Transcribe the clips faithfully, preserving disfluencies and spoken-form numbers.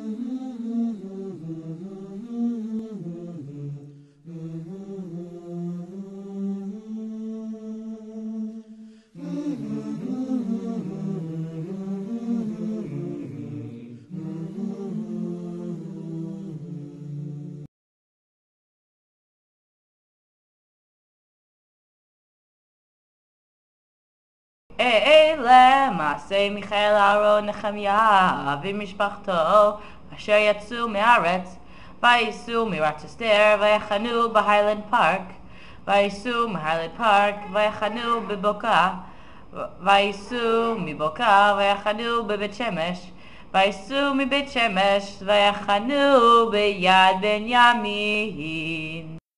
אלה מעשי מיכאל אהרון נחמיה ומשפחתו אשר יצאו מהארץ וייסעו מארץ אסתר ויחנו בהיילנד פארק וייסעו מהיילנד פארק ויחנו בבוקה וייסעו מבוקה ויחנו בבית שמש וייסעו מבית שמש ויחנו ביד בנימין.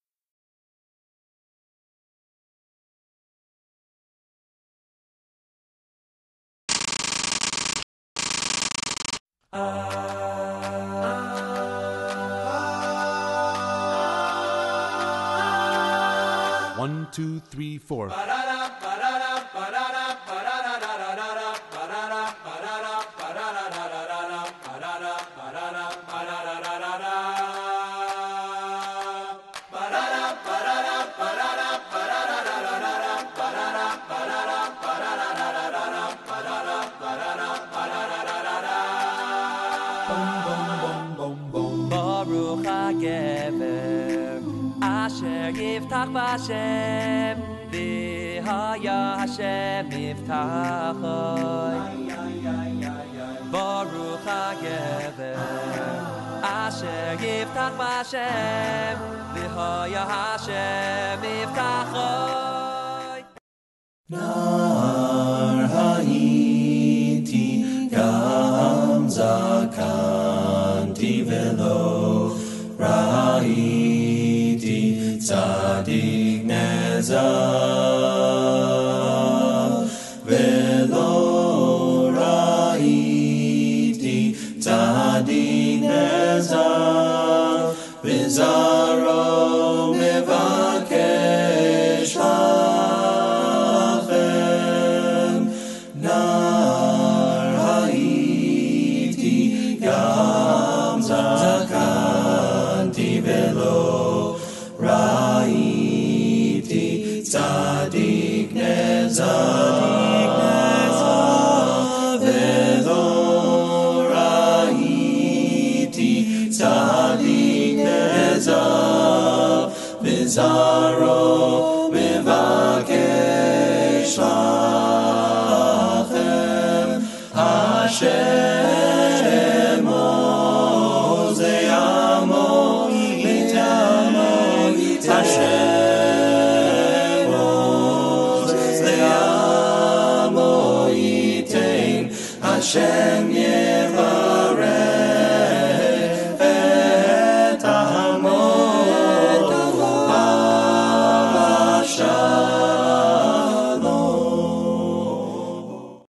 One, two, three, four. Baruch HaGever Asher Yiftach B'Hashem V'haya Hashem Yiftachoi Baruch HaGever Asher Yiftach B'Hashem V'haya Hashem Yiftachoi Nar Hayiti Gam Zakanti Velo Ra'iti Tzadik Nezah Velo Ra'iti Tzadik Nezah V'zaro Mevakesh Lachem Nar Hayiti Gam Zakanti Velo Ra'iti Tzadik Nezah Velo Ra'iti Tzadik Nezah V'zaro Mevakesh Lachem Hashem Ozei Amo Litamo Hashem Ozei Amo Yitain Hashem Yevarech Et Amo Shalom.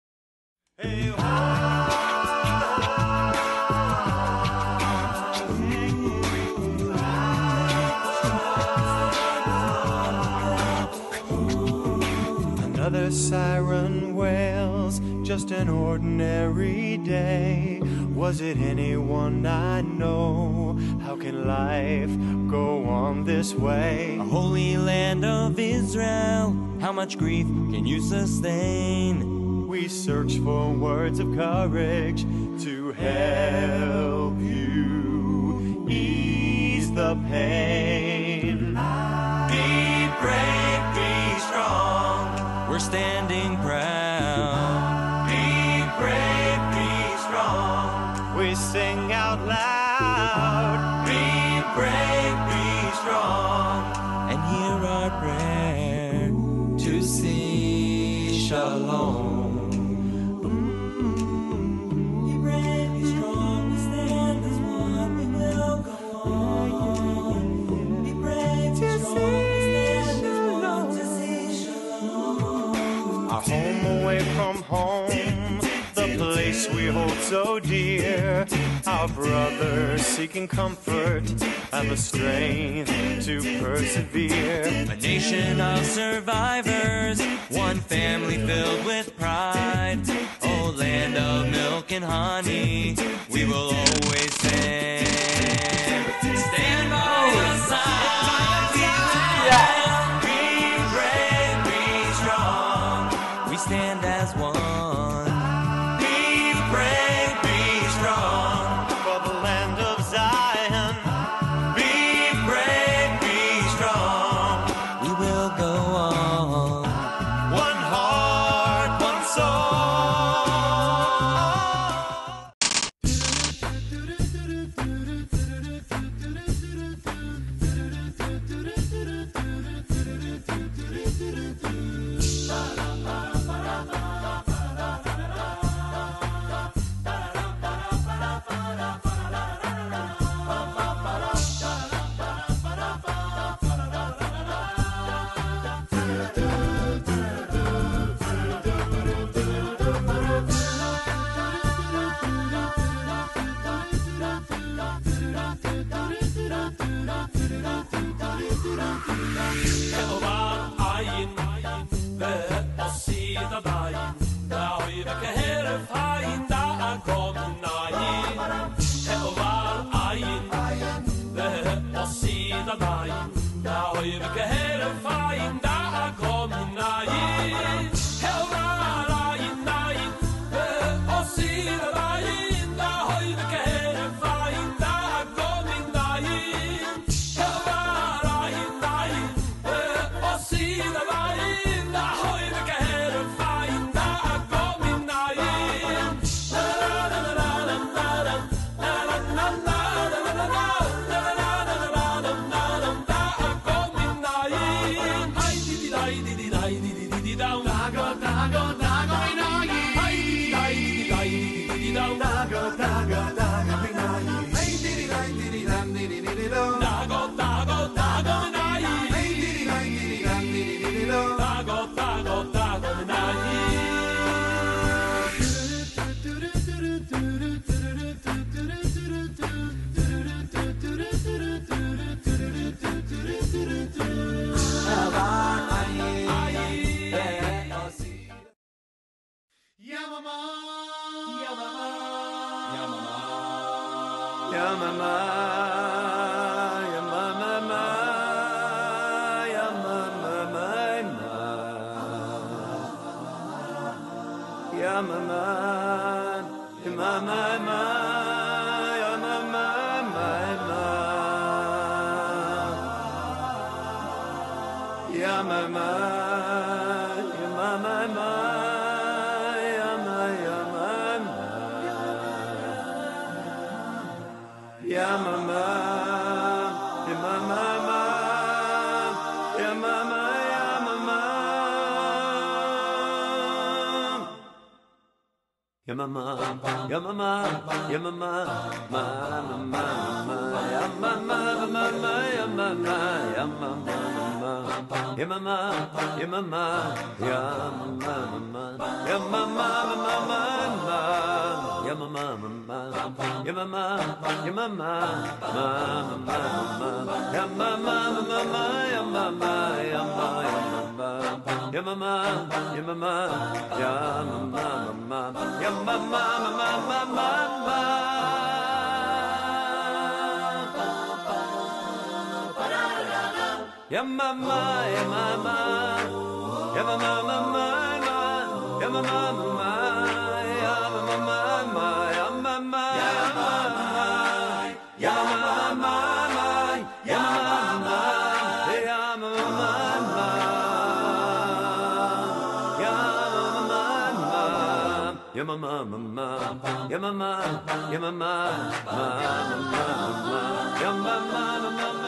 Another siren wails, just an ordinary day. Was it anyone I know? How can life go on this way? A holy land of Israel, how much grief can you sustain? We search for words of courage to help you ease the pain. Be brave, be strong, we're standing proud. Be brave, be strong, we sing out loud. Be brave, be strong, and hear our prayer to see shalom. Be brave, be strong, we stand as one, we will go on. Be brave, be strong, we stand as one to see shalom. Our home away from home, the place we hold so dear. Our brothers seeking comfort and the strength to persevere. A nation of survivors, one family filled with pride. Oh, land of milk milk and honey, we will always stand. Stand by your side. Be brave, be strong. We stand as one. Be brave, be strong. For the land of Zion, Be brave, be strong. We will go on. one heart, one soul. Yamama, yamama, yamama, ma, ma, ma, ma, yamama, ma, ma, yamama, yamama, ma, yamama, yamama, yamama, ma, yamama, ma, ma, ma, yamama, ma, yamama, yamama, ma, ma, ma, yamama, ma, ma, yamama, yamama, yamama, yamama, yamama, yamama, ma, yamama, ma, ma, ma, ma, ma. Yamama, yamama, yamama, mama, yamama, mama, yamama, mama, yamama, yamama, yamama, yamama, Yamama, mama, yamama, yamama, ma, ma, ma, yamama, mama.